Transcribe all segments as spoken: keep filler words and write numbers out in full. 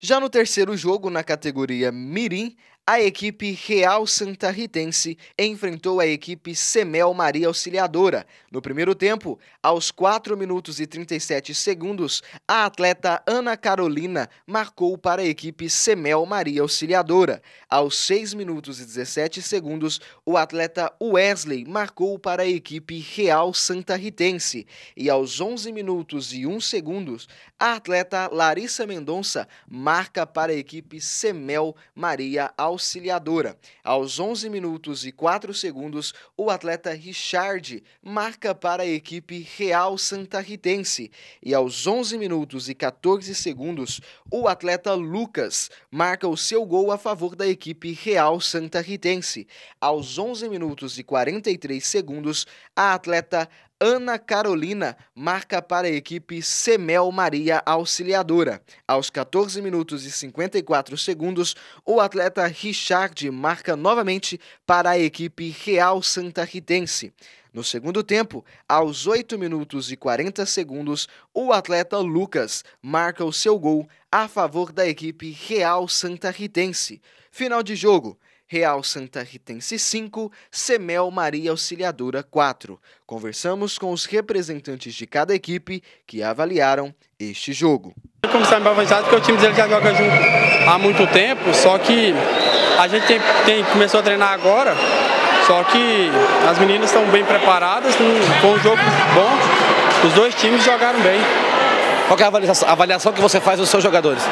Já no terceiro jogo, na categoria Mirim, a equipe Real Santarritense enfrentou a equipe Semel Maria Auxiliadora. No primeiro tempo, aos quatro minutos e trinta e sete segundos, a atleta Ana Carolina marcou para a equipe Semel Maria Auxiliadora. Aos seis minutos e dezessete segundos, o atleta Wesley marcou para a equipe Real Santarritense. E aos onze minutos e um segundos, a atleta Larissa Mendonça marca para a equipe Semel Maria Auxiliadora. Aos onze minutos e quatro segundos, o atleta Richard marca para a equipe Real Santarritense. E aos onze minutos e quatorze segundos, o atleta Lucas marca o seu gol a favor da equipe Real Santarritense. Aos onze minutos e quarenta e três segundos, a atleta Ana Carolina marca para a equipe Semel Maria Auxiliadora. Aos quatorze minutos e cinquenta e quatro segundos, o atleta Richard marca novamente para a equipe Real Santarritense. No segundo tempo, aos oito minutos e quarenta segundos, o atleta Lucas marca o seu gol a favor da equipe Real Santarritense. Final de jogo: Real Santarritense cinco, Semel Maria Auxiliadora quatro. Conversamos com os representantes de cada equipe que avaliaram este jogo. Como está bem avançado, porque o time dele já joga junto há muito tempo, só que a gente tem, tem, começou a treinar agora, só que as meninas estão bem preparadas, foi um jogo bom, os dois times jogaram bem. Qual é a avaliação, a avaliação que você faz dos seus jogadores?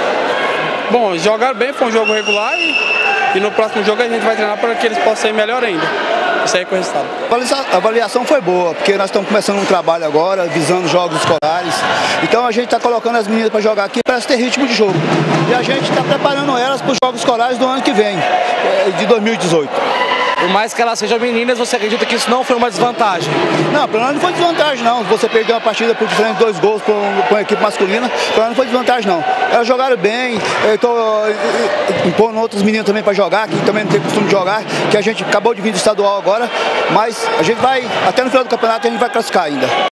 Bom, jogaram bem, foi um jogo regular e, e no próximo jogo a gente vai treinar para que eles possam ser melhor ainda. Isso aí com o resultado. A avaliação foi boa, porque nós estamos começando um trabalho agora, visando jogos escolares. Então a gente está colocando as meninas para jogar aqui para ter ritmo de jogo. E a gente está preparando elas para os jogos escolares do ano que vem, de dois mil e dezoito. Por mais que elas sejam meninas, você acredita que isso não foi uma desvantagem? Não, para nós não foi desvantagem não. Você perdeu uma partida por diferente de dois gols com a equipe masculina, para nós não foi desvantagem não. Elas jogaram bem, eu estou impondo outros meninos também para jogar, que também não tem costume de jogar, que a gente acabou de vir do estadual agora, mas a gente vai, até no final do campeonato a gente vai classificar ainda.